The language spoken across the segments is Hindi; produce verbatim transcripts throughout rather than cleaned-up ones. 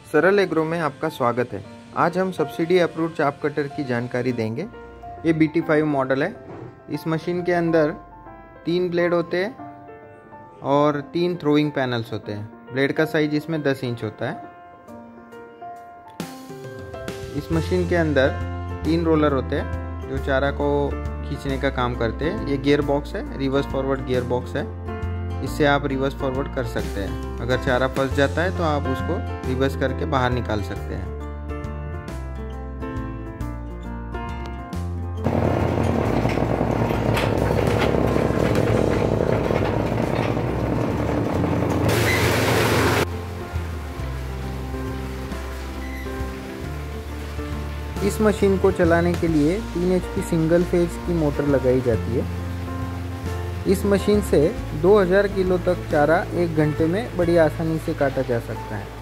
सरल एग्रो में आपका स्वागत है। आज हम सब्सिडी अप्रूव्ड चाप कटर की जानकारी देंगे। ये बी टी फाइव मॉडल है। इस मशीन के अंदर तीन ब्लेड होते हैं और तीन थ्रोइंग पैनल्स होते हैं। ब्लेड का साइज इसमें दस इंच होता है। इस मशीन के अंदर तीन रोलर होते हैं जो चारा को खींचने का काम करते हैं। ये गियर बॉक्स है, रिवर्स फॉरवर्ड गियर बॉक्स है। इससे आप रिवर्स फॉरवर्ड कर सकते हैं। अगर चारा फंस जाता है तो आप उसको रिवर्स करके बाहर निकाल सकते हैं। इस मशीन को चलाने के लिए तीन एच पी सिंगल फेज की मोटर लगाई जाती है। इस मशीन से दो हज़ार किलो तक चारा एक घंटे में बड़ी आसानी से काटा जा सकता है।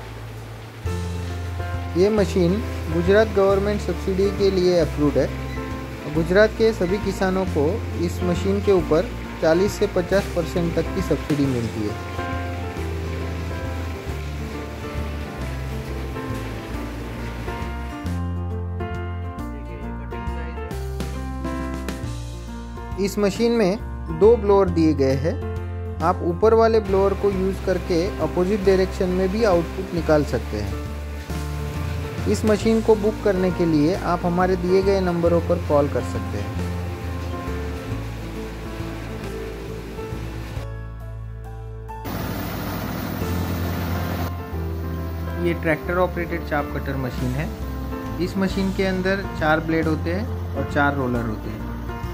ये मशीन गुजरात गवर्नमेंट सब्सिडी के लिए अप्रूव्ड है। गुजरात के सभी किसानों को इस मशीन के ऊपर चालीस से पचास परसेंट तक की सब्सिडी मिलती है। इस मशीन में दो ब्लोअर दिए गए हैं। आप ऊपर वाले ब्लोअर को यूज़ करके अपोजिट डायरेक्शन में भी आउटपुट निकाल सकते हैं। इस मशीन को बुक करने के लिए आप हमारे दिए गए नंबरों पर कॉल कर सकते हैं। ये tractor operated chaff cutter machine है। इस मशीन के अंदर चार ब्लेड होते हैं और चार रोलर होते हैं।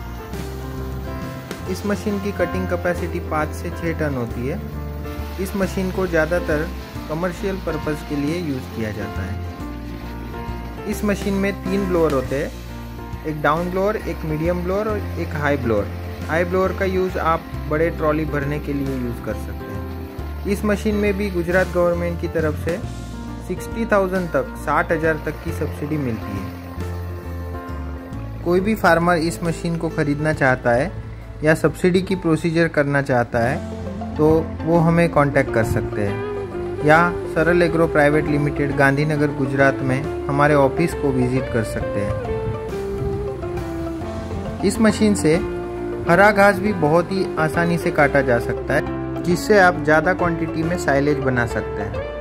इस मशीन की कटिंग कैपेसिटी पाँच से छः टन होती है। इस मशीन को ज़्यादातर कमर्शियल पर्पस के लिए यूज़ किया जाता है। इस मशीन में तीन ब्लोअर होते हैं, एक डाउन ब्लोअर, एक मीडियम ब्लोअर और एक हाई ब्लोअर। हाई ब्लोअर का यूज़ आप बड़े ट्रॉली भरने के लिए यूज़ कर सकते हैं। इस मशीन में भी गुजरात गवर्नमेंट की तरफ से साठ हज़ार तक साठ हज़ार तक की सब्सिडी मिलती है। कोई भी फार्मर इस मशीन को ख़रीदना चाहता है या सब्सिडी की प्रोसीजर करना चाहता है तो वो हमें कांटेक्ट कर सकते हैं या Saral agro private limited Gandhinagar Gujarat में हमारे ऑफिस को विजिट कर सकते हैं। इस मशीन से हरा घास भी बहुत ही आसानी से काटा जा सकता है, जिससे आप ज़्यादा क्वांटिटी में साइलेज बना सकते हैं।